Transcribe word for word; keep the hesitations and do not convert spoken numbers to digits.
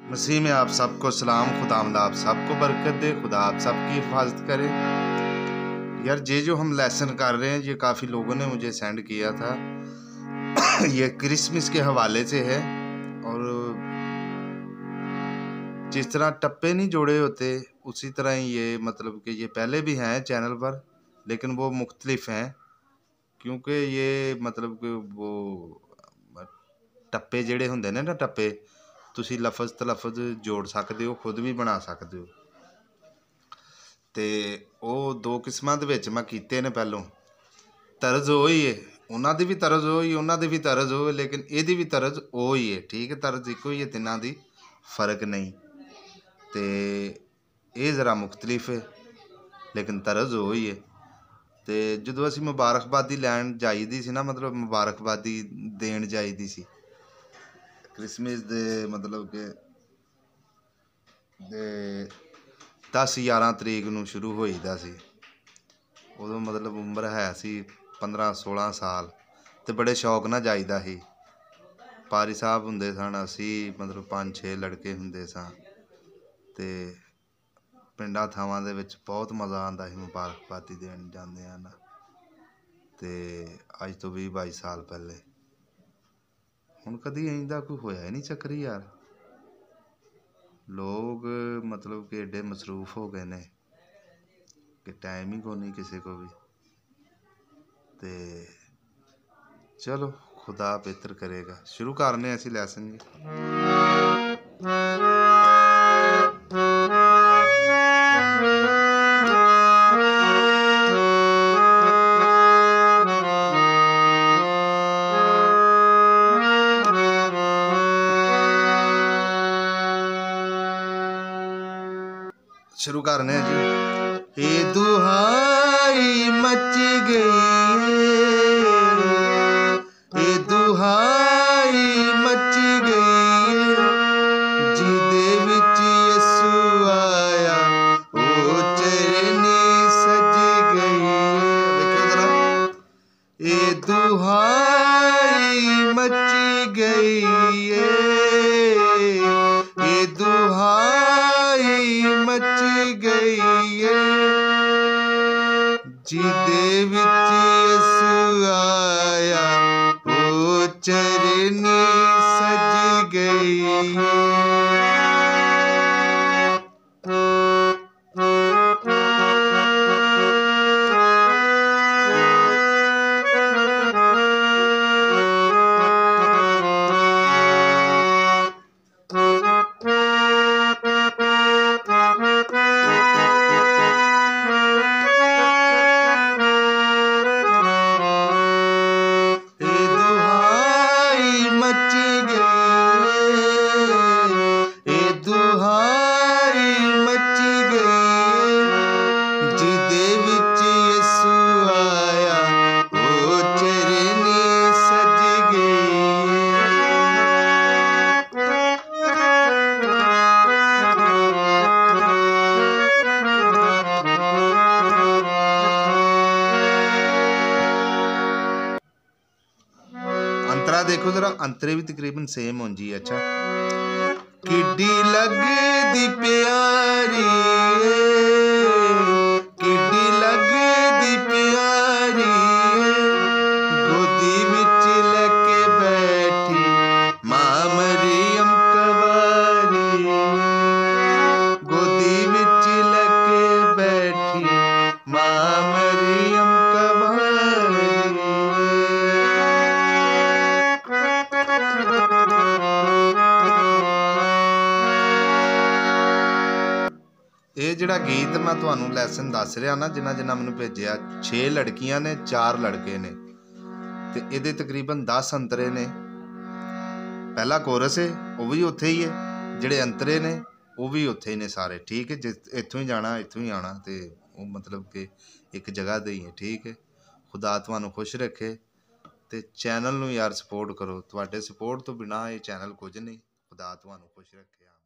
मसीह में आप सबको सलाम। खुदावंद आप सबको बरकत दे, खुदा आप सबकी हिफाजत करे। यार ये जो हम लेसन कर रहे हैं ये काफ़ी लोगों ने मुझे सेंड किया था। ये क्रिसमस के हवाले से है और जिस तरह टप्पे नहीं जोड़े होते उसी तरह ही ये मतलब कि ये पहले भी हैं चैनल पर, लेकिन वो मुख्तलिफ हैं क्योंकि ये मतलब कि वो टप्पे ਜਿਹੜੇ ਹੁੰਦੇ ਨੇ ਨਾ ਟੱਪੇ ਤੁਸੀਂ ਲਫ਼ਜ਼ ਤਲਫ਼ਜ਼ ਜੋੜ ਸਕਦੇ ਹੋ, ਖੁਦ ਵੀ ਬਣਾ ਸਕਦੇ ਹੋ। ਤੇ ਉਹ ਦੋ ਕਿਸਮਾਂ ਦੇ ਵਿੱਚ ਮੈਂ ਕੀਤੇ ਨੇ। ਪਹਿਲੋਂ ਤਰਜ਼ ਉਹ ਹੀ ਹੈ, ਉਹਨਾਂ ਦੀ ਵੀ ਤਰਜ਼ ਉਹ ਹੀ, ਉਹਨਾਂ ਦੀ ਵੀ ਤਰਜ਼ ਉਹ, ਲੇਕਿਨ ਇਹਦੀ ਵੀ ਤਰਜ਼ ਉਹ ਹੀ ਹੈ। ਠੀਕ ਹੈ, ਤਰਜ਼ ਇੱਕੋ ਹੀ ਹੈ, ਤਿੰਨਾਂ ਦੀ फ़र्क नहीं। तो ये ज़रा मुख्तलिफ है लेकिन तरज़ वो ही है। तो जो असी मुबारकबादी लैन जाईदी सी ना, मतलब मुबारकबादी देन जाईदी सी क्रिसमस दे, मतलब के दे दस ग्यारह तरीक नूं शुरू होईदा सी। उदों मतलब उम्र है सी पंद्रह सोलह साल, तो बड़े शौक नाल जाईदा सी। पारी साहब हुंदे सन, असी मतलब पाँच छे लड़के हुंदे सां ते पिंडां थावां दे विच बहुत मज़ा आंदा सी मुबारकबादी देण जांदे ना। ते अज तो भी बाई साल पहले हुण कदी इंदा कोई होया ही नहीं चक्कर यार। लोग मतलब कि एडे मसरूफ हो गए ने कि टाइम ही कोई नहीं किसी को भी। ते चलो खुदा बेहतर करेगा। शुरू करने ऐसी लैसन जी। शुरू करने जी। ये दुहाई मच गई, ये दुहाई मच गई, जिदे विच यसू आया ओ चरनी सज गई। देखियो जरा, ये दुहाई मच गई, ये दुहाई मच गई, जिदे विच यसू आया ओ चरनी सज गई। अंतरा देखो जरा, अंतरे भी तकरीबन सेम हों जी। अच्छा, किड्डी लगदी प्यारी, किड्डी लगदी प्यारी, गोदी विच लेके बैठी मां मरियम कवारी, गोदी विच लेके बैठी मां मरियम कवारी। ये जिहड़ा गीत मैं तुहानू लैसन दस रहा ना, जिन्हां जिन्हां मैनूं भेजिया, छे लड़कियां ने चार लड़के ने, ते इहदे तकरीबन दस अंतरे ने। पहला कोरस है वो भी उत्थे ही है, जिहड़े अंतरे ने वो भी उत्थे ही ने सारे। ठीक है, जिस इत्थों ही जाना इत्थों ही आना, तो वो मतलब कि एक जगह दे ही है। ठीक है, खुदा तुहानू खुश रखे। तो चैनल नूं यार सपोर्ट करो, तुहाडे सपोर्ट तो बिना ये चैनल कुछ नहीं। खुदा तुहानू खुश रखे।